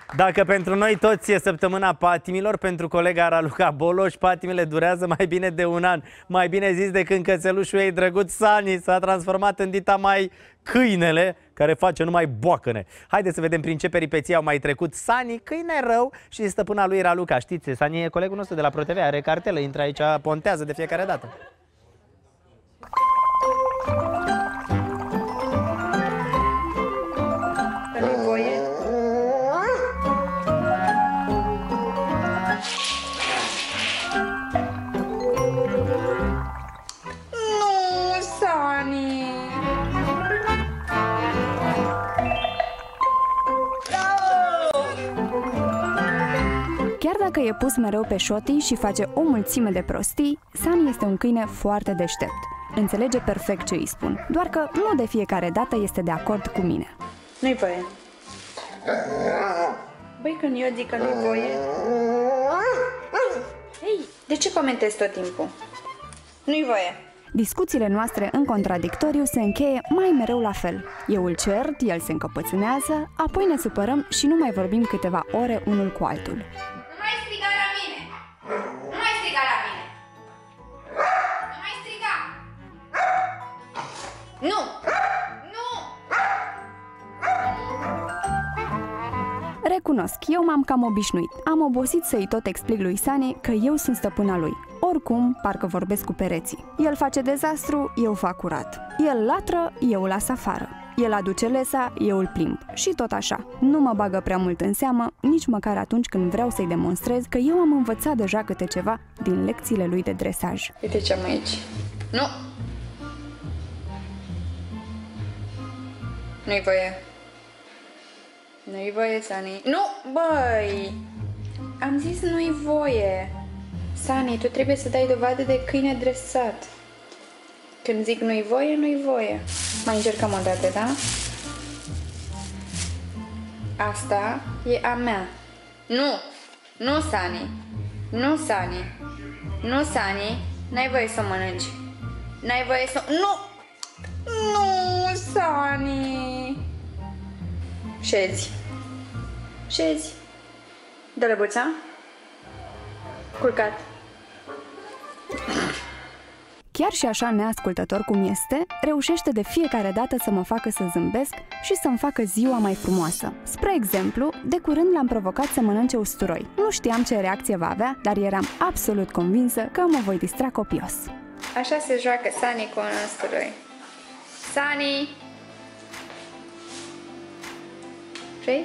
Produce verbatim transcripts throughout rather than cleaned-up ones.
Dacă pentru noi toți e săptămâna patimilor, pentru colega Raluca Boloș patimile durează mai bine de un an. Mai bine zis de când cățelușul ei drăguț Sani s-a transformat în dita mai câinele care face numai boacăne. Haideți să vedem prin ce peripeții au mai trecut Sani, câine rău, și stăpâna lui Raluca. Știți, Sani e colegul nostru de la ProTV, are cartelă, intră aici, pontează de fiecare dată. Chiar dacă e pus mereu pe șotii și face o mulțime de prostii, Sani este un câine foarte deștept. Înțelege perfect ce îi spun, doar că nu de fiecare dată este de acord cu mine. Nu-i voie. Băi, când eu zic că nu-i voie... Hei, de ce comentezi tot timpul? Nu-i voie. Discuțiile noastre în contradictoriu se încheie mai mereu la fel. Eu îl cert, el se încăpățânează, apoi ne supărăm și nu mai vorbim câteva ore unul cu altul. Nu mai striga la mine! Nu mai striga la mine! Nu mai striga! Nu! Nu! Recunosc, eu m-am cam obișnuit. Am obosit să-i tot explic lui Sani că eu sunt stăpâna lui. Oricum, parcă vorbesc cu pereții. El face dezastru, eu fac curat. El latră, eu las afară. El aduce lesa, eu îl plimb. Și tot așa. Nu mă bagă prea mult în seamă, nici măcar atunci când vreau să-i demonstrez că eu am învățat deja câte ceva din lecțiile lui de dresaj. Uite ce am aici. Nu! Nu-i voie. Nu-i voie, Sani. Nu! Băi! Am zis nu-i voie. Sani, tu trebuie să dai dovadă de câine dresat. Când zic nu-i voie, nu-i voie. Mai încercăm o dată, da? Asta e a mea. Nu! Nu, Sani! Nu, Sani! Nu, Sani! N-ai voie să o mănânci. N-ai voie să... Nu! Nu, Sani! Șezi. Șezi. Dă-le buța. Culcat. Chiar și așa neascultător cum este, reușește de fiecare dată să mă facă să zâmbesc și să-mi facă ziua mai frumoasă. Spre exemplu, de curând l-am provocat să mănânce usturoi. Nu știam ce reacție va avea, dar eram absolut convinsă că mă voi distra copios. Așa se joacă Sani cu un usturoi. Sani! Vrei?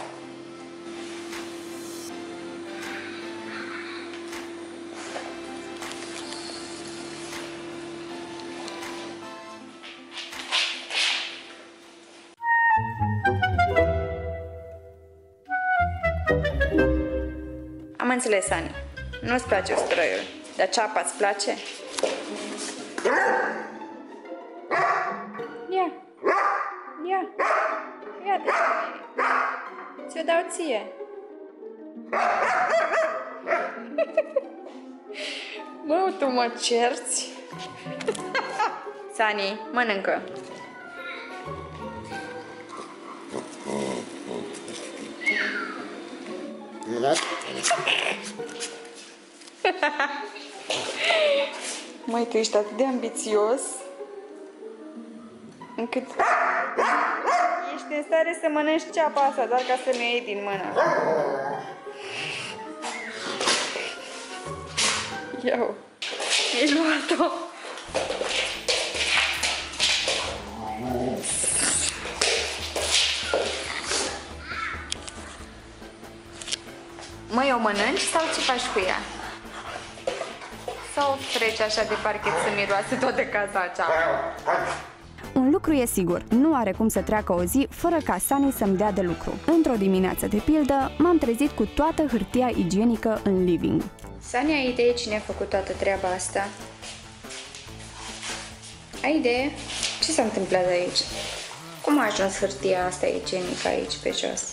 Am înțeles, Sani. Nu-ți place usturoiul, dar ceapa îți place? Ia! Ia! Ia-te! Ți-o dau ție! Mă, tu mă cerți? Sani, mănâncă! Măi, tu ești atât de ambițios încât ești în stare să mănânci ceapa asta doar ca să mi-o iei din mână. Iau, mi-ai luat-o. Măi, o mănânci sau ce faci cu ea? Sau o treci așa de parchet să miroase toată casa aceea? Un lucru e sigur, nu are cum să treacă o zi fără ca Sani să-mi dea de lucru. Într-o dimineață, de pildă, m-am trezit cu toată hârtia igienică în living. Sani, ai idee cine a făcut toată treaba asta? Ai idee? Ce s-a întâmplat aici? Cum a ajuns hârtia asta igienică aici pe jos?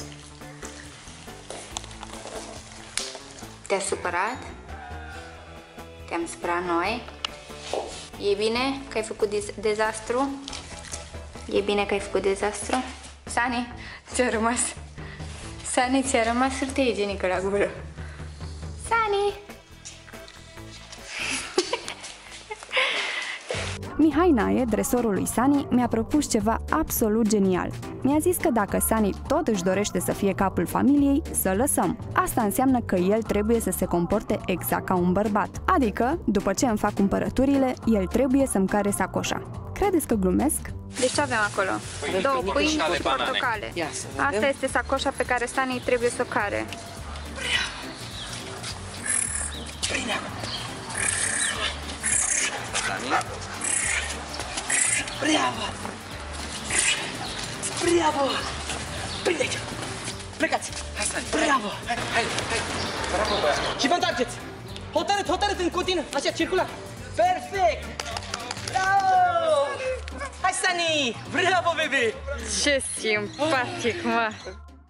Te-a supărat? Te-am supărat noi? E bine că ai făcut dezastru? E bine că ai făcut dezastru? Sani, ți-a rămas Sani, ți-a rămas hârtie igienică la gură. Sani! Mihai Nae, dresorul lui Sani, mi-a propus ceva absolut genial. Mi-a zis că dacă Sani tot își dorește să fie capul familiei, să lăsăm. Asta înseamnă că el trebuie să se comporte exact ca un bărbat. Adică, după ce îmi fac cumpărăturile, el trebuie să-mi care sacoșa. Credeți că glumesc? Deci ce avem acolo? Două pâini cu portocale. Asta este sacoșa pe care Sani trebuie să o care. Bravo! Bravo! Prinde aici! Plecați! Bravo! Hai, hai, hai! Bravo, băiat! Și vă întoarceți! Hotărât, hotărât în continuu! Așa, circular! Perfect! Bravo! Hai, Sani! Bravo, bebe! Ce simpatic, mă!